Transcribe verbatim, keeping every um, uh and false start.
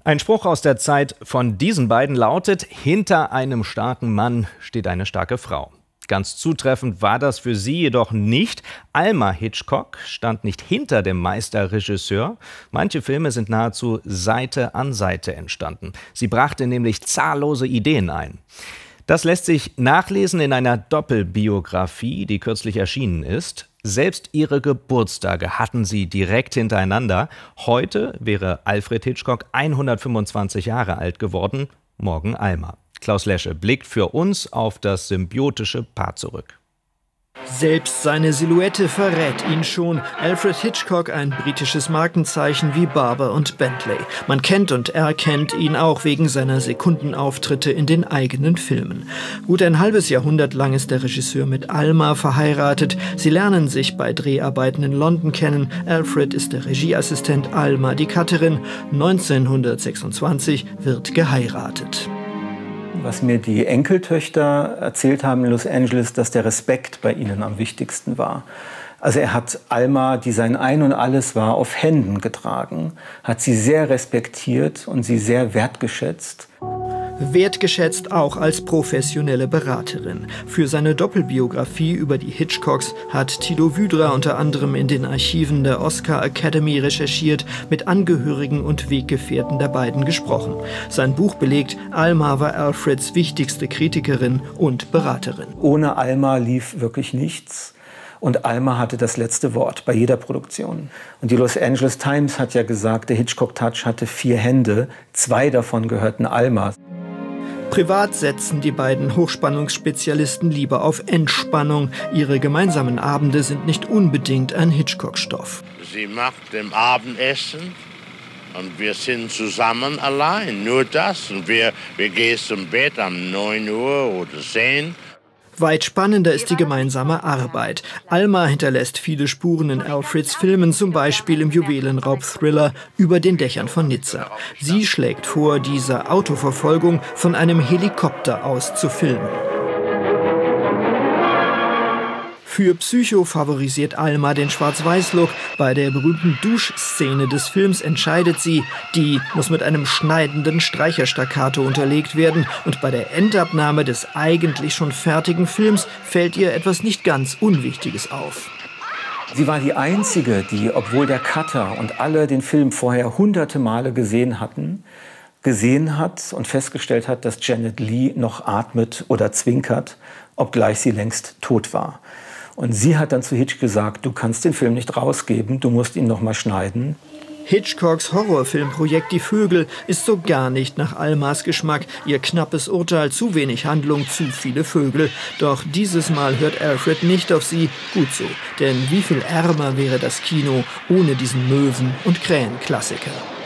Ein Spruch aus der Zeit von diesen beiden lautet: Hinter einem starken Mann steht eine starke Frau. Ganz zutreffend war das für sie jedoch nicht. Alma Hitchcock stand nicht hinter dem Meisterregisseur. Manche Filme sind nahezu Seite an Seite entstanden. Sie brachte nämlich zahllose Ideen ein. Das lässt sich nachlesen in einer Doppelbiografie, die kürzlich erschienen ist. Selbst ihre Geburtstage hatten sie direkt hintereinander. Heute wäre Alfred Hitchcock hundertfünfundzwanzig Jahre alt geworden, morgen Alma. Klaus Lesche blickt für uns auf das symbiotische Paar zurück. Selbst seine Silhouette verrät ihn schon. Alfred Hitchcock, ein britisches Markenzeichen wie Barber und Bentley. Man kennt und erkennt ihn auch wegen seiner Sekundenauftritte in den eigenen Filmen. Gut ein halbes Jahrhundert lang ist der Regisseur mit Alma verheiratet. Sie lernen sich bei Dreharbeiten in London kennen. Alfred ist der Regieassistent, Alma die Cutterin. neunzehnhundertsechsundzwanzig wird geheiratet. Was mir die Enkeltöchter erzählt haben in Los Angeles, dass der Respekt bei ihnen am wichtigsten war. Also er hat Alma, die sein Ein und Alles war, auf Händen getragen, hat sie sehr respektiert und sie sehr wertgeschätzt. Wertgeschätzt auch als professionelle Beraterin. Für seine Doppelbiografie über die Hitchcocks hat Thilo Wydra unter anderem in den Archiven der Oscar Academy recherchiert, mit Angehörigen und Weggefährten der beiden gesprochen. Sein Buch belegt, Alma war Alfreds wichtigste Kritikerin und Beraterin. Ohne Alma lief wirklich nichts. Und Alma hatte das letzte Wort bei jeder Produktion. Und die Los Angeles Times hat ja gesagt, der Hitchcock-Touch hatte vier Hände, zwei davon gehörten Alma. Privat setzen die beiden Hochspannungsspezialisten lieber auf Entspannung. Ihre gemeinsamen Abende sind nicht unbedingt ein Hitchcock-Stoff. Sie macht im Abendessen und wir sind zusammen allein, nur das. Und wir, wir gehen zum Bett um neun Uhr oder zehn. Weit spannender ist die gemeinsame Arbeit. Alma hinterlässt viele Spuren in Alfreds Filmen, zum Beispiel im Juwelenraub-Thriller Über den Dächern von Nizza. Sie schlägt vor, diese Autoverfolgung von einem Helikopter aus zu filmen. Für Psycho favorisiert Alma den Schwarz-Weiß-Look. Bei der berühmten Duschszene des Films entscheidet sie, die muss mit einem schneidenden Streicherstaccato unterlegt werden. Und bei der Endabnahme des eigentlich schon fertigen Films fällt ihr etwas nicht ganz Unwichtiges auf. Sie war die Einzige, die, obwohl der Cutter und alle den Film vorher hunderte Male gesehen hatten, gesehen hat und festgestellt hat, dass Janet Leigh noch atmet oder zwinkert, obgleich sie längst tot war. Und sie hat dann zu Hitch gesagt, du kannst den Film nicht rausgeben, du musst ihn noch mal schneiden. Hitchcocks Horrorfilmprojekt Die Vögel ist so gar nicht nach Almas Geschmack. Ihr knappes Urteil, zu wenig Handlung, zu viele Vögel. Doch dieses Mal hört Alfred nicht auf sie. Gut so, denn wie viel ärmer wäre das Kino ohne diesen Möwen- und Krähenklassiker.